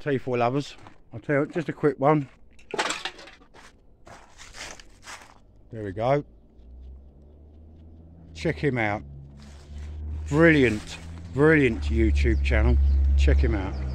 T4 lovers. I'll tell you, just a quick one. There we go. Check him out. Brilliant, brilliant YouTube channel. Check him out.